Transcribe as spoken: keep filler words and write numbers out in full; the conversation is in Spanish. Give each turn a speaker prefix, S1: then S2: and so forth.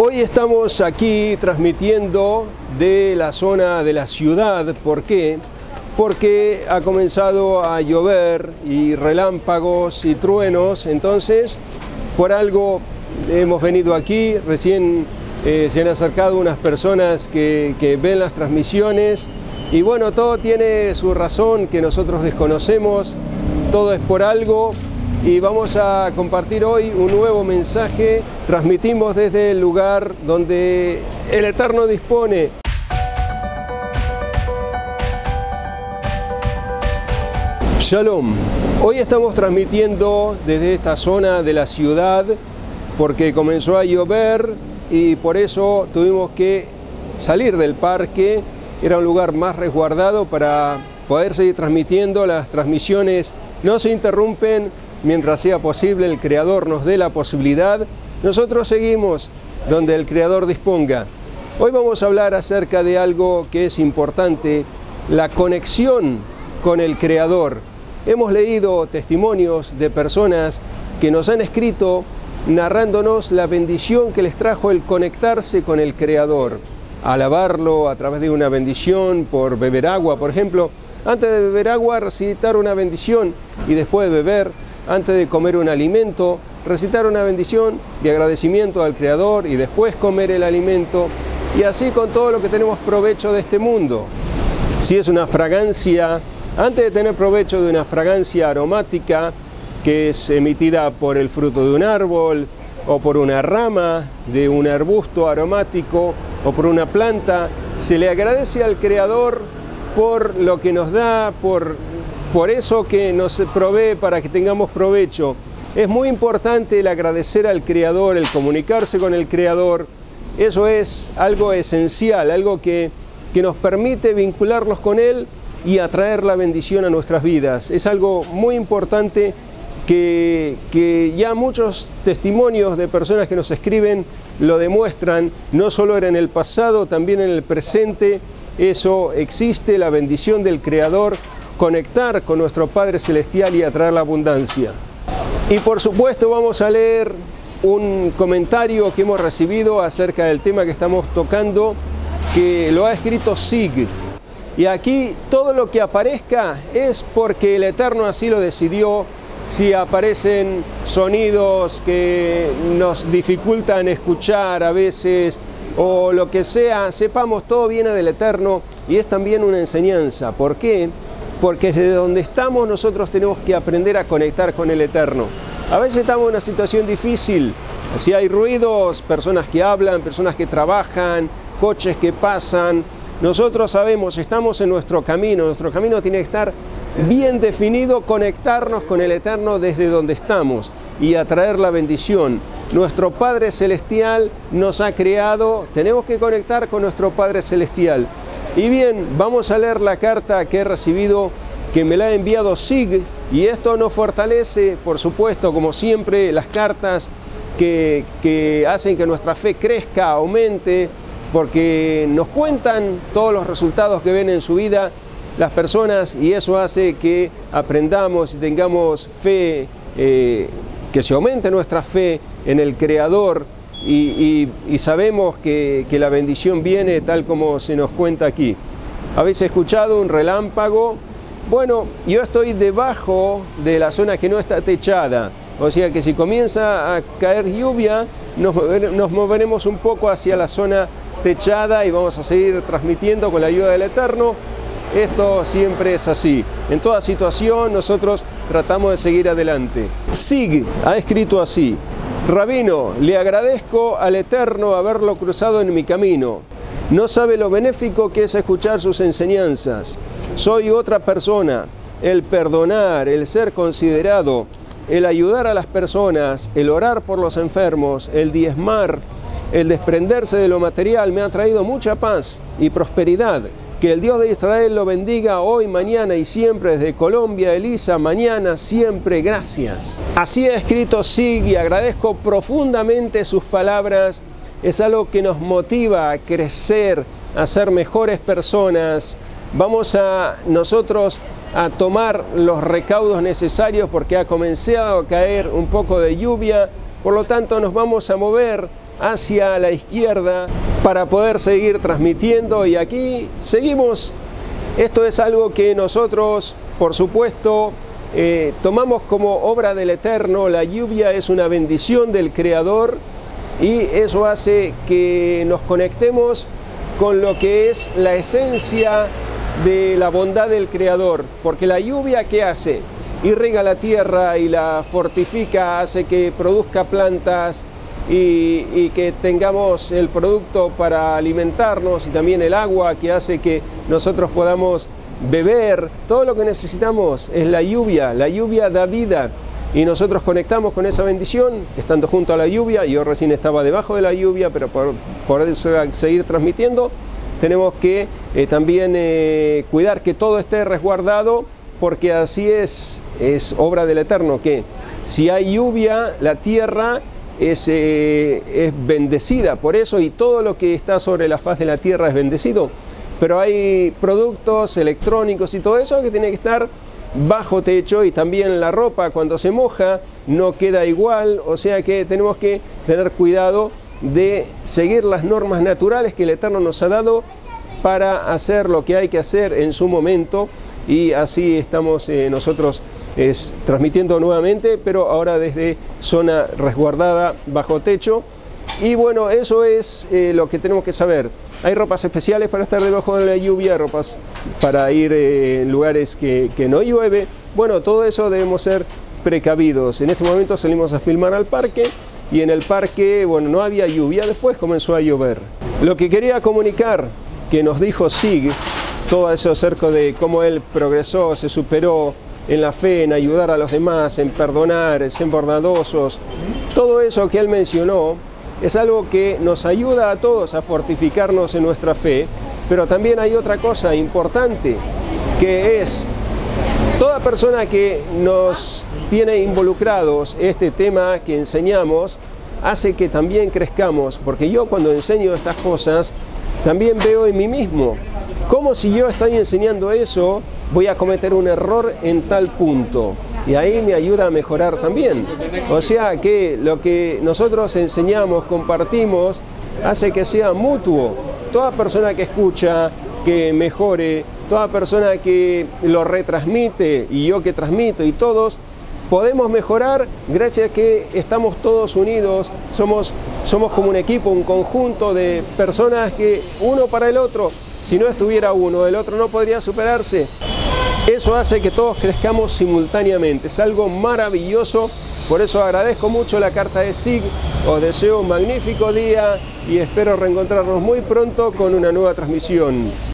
S1: Hoy estamos aquí transmitiendo de la zona de la ciudad. ¿Por qué? Porque ha comenzado a llover y relámpagos y truenos, entonces por algo hemos venido aquí. Recién eh, se han acercado unas personas que, que ven las transmisiones y bueno, todo tiene su razón que nosotros desconocemos, todo es por algo. Y vamos a compartir hoy un nuevo mensaje. Transmitimos desde el lugar donde el Eterno dispone. Shalom. Hoy estamos transmitiendo desde esta zona de la ciudad porque comenzó a llover y por eso tuvimos que salir del parque. Era un lugar más resguardado para poder seguir transmitiendo. Las transmisiones no se interrumpen. Mientras sea posible, el Creador nos dé la posibilidad, nosotros seguimos donde el Creador disponga. Hoy vamos a hablar acerca de algo que es importante, la conexión con el Creador. Hemos leído testimonios de personas que nos han escrito narrándonos la bendición que les trajo el conectarse con el Creador, alabarlo a través de una bendición por beber agua, por ejemplo. Antes de beber agua, recitar una bendición y después de beber, antes de comer un alimento, recitar una bendición de agradecimiento al Creador y después comer el alimento, y así con todo lo que tenemos provecho de este mundo. Si es una fragancia, antes de tener provecho de una fragancia aromática que es emitida por el fruto de un árbol o por una rama de un arbusto aromático o por una planta, se le agradece al Creador por lo que nos da, por Por eso que nos provee para que tengamos provecho. Es muy importante el agradecer al Creador, el comunicarse con el Creador. Eso es algo esencial, algo que, que nos permite vincularnos con Él y atraer la bendición a nuestras vidas. Es algo muy importante que, que ya muchos testimonios de personas que nos escriben lo demuestran. No solo era en el pasado, también en el presente. Eso existe, la bendición del Creador, conectar con nuestro Padre Celestial y atraer la abundancia. Y por supuesto vamos a leer un comentario que hemos recibido acerca del tema que estamos tocando, que lo ha escrito Sig. Y aquí todo lo que aparezca es porque el Eterno así lo decidió. Si aparecen sonidos que nos dificultan escuchar a veces o lo que sea, sepamos, todo viene del Eterno y es también una enseñanza. ¿Por qué? Porque desde donde estamos nosotros tenemos que aprender a conectar con el Eterno. A veces estamos en una situación difícil, si hay ruidos, personas que hablan, personas que trabajan, coches que pasan. Nosotros sabemos, estamos en nuestro camino, nuestro camino tiene que estar bien definido, conectarnos con el Eterno desde donde estamos y atraer la bendición. Nuestro Padre Celestial nos ha creado, tenemos que conectar con nuestro Padre Celestial. Y bien, vamos a leer la carta que he recibido, que me la ha enviado Sig, y esto nos fortalece, por supuesto, como siempre, las cartas que, que hacen que nuestra fe crezca, aumente, porque nos cuentan todos los resultados que ven en su vida las personas, y eso hace que aprendamos y tengamos fe, eh, que se aumente nuestra fe en el Creador. Y, y, y sabemos que, que la bendición viene tal como se nos cuenta aquí. ¿Habéis escuchado un relámpago? Bueno, yo estoy debajo de la zona que no está techada, o sea que si comienza a caer lluvia, nos, nos moveremos un poco hacia la zona techada y vamos a seguir transmitiendo con la ayuda del Eterno. Esto siempre es así. En toda situación nosotros tratamos de seguir adelante. Sig ha escrito así: Rabino, le agradezco al Eterno haberlo cruzado en mi camino. No sabe lo benéfico que es escuchar sus enseñanzas. Soy otra persona. El perdonar, el ser considerado, el ayudar a las personas, el orar por los enfermos, el diezmar, el desprenderse de lo material me ha traído mucha paz y prosperidad. Que el Dios de Israel lo bendiga hoy, mañana y siempre. Desde Colombia, Elisa, mañana, siempre, gracias. Así ha escrito Sig y agradezco profundamente sus palabras. Es algo que nos motiva a crecer, a ser mejores personas. Vamos a nosotros a tomar los recaudos necesarios porque ha comenzado a caer un poco de lluvia. Por lo tanto, nos vamos a mover hacia la izquierda para poder seguir transmitiendo, y aquí seguimos. Esto es algo que nosotros, por supuesto, eh, tomamos como obra del Eterno. La lluvia es una bendición del Creador y eso hace que nos conectemos con lo que es la esencia de la bondad del Creador, porque la lluvia, ¿qué hace? Irriga la tierra y la fortifica, hace que produzca plantas y, y que tengamos el producto para alimentarnos, y también el agua que hace que nosotros podamos beber. Todo lo que necesitamos es la lluvia. La lluvia da vida y nosotros conectamos con esa bendición estando junto a la lluvia. Yo recién estaba debajo de la lluvia, pero por poder seguir transmitiendo tenemos que eh, también eh, cuidar que todo esté resguardado, porque así es, es obra del Eterno, que si hay lluvia, la tierra es, eh, es bendecida por eso, y todo lo que está sobre la faz de la tierra es bendecido. Pero hay productos electrónicos y todo eso que tiene que estar bajo techo, y también la ropa cuando se moja no queda igual, o sea que tenemos que tener cuidado de seguir las normas naturales que el Eterno nos ha dado para hacer lo que hay que hacer en su momento. Y así estamos eh, nosotros es, transmitiendo nuevamente, pero ahora desde zona resguardada bajo techo. Y bueno, eso es eh, lo que tenemos que saber. Hay ropas especiales para estar debajo de la lluvia, ropas para ir eh, en lugares que, que no llueve. Bueno, todo eso debemos ser precavidos. En este momento salimos a filmar al parque, y en el parque, bueno, no había lluvia, después comenzó a llover. Lo que quería comunicar, que nos dijo Sig, todo eso acerca de cómo él progresó, se superó en la fe, en ayudar a los demás, en perdonar, en ser bondadosos. Todo eso que él mencionó es algo que nos ayuda a todos a fortificarnos en nuestra fe, pero también hay otra cosa importante, que es toda persona que nos tiene involucrados este tema que enseñamos, hace que también crezcamos, porque yo cuando enseño estas cosas también veo en mí mismo como si yo estoy enseñando eso, voy a cometer un error en tal punto. Y ahí me ayuda a mejorar también. O sea que lo que nosotros enseñamos, compartimos, hace que sea mutuo. Toda persona que escucha, que mejore, toda persona que lo retransmite, y yo que transmito, y todos podemos mejorar gracias a que estamos todos unidos, somos, somos como un equipo, un conjunto de personas que uno para el otro. Si no estuviera uno, el otro no podría superarse. Eso hace que todos crezcamos simultáneamente. Es algo maravilloso. Por eso agradezco mucho la carta de Sig. Os deseo un magnífico día y espero reencontrarnos muy pronto con una nueva transmisión.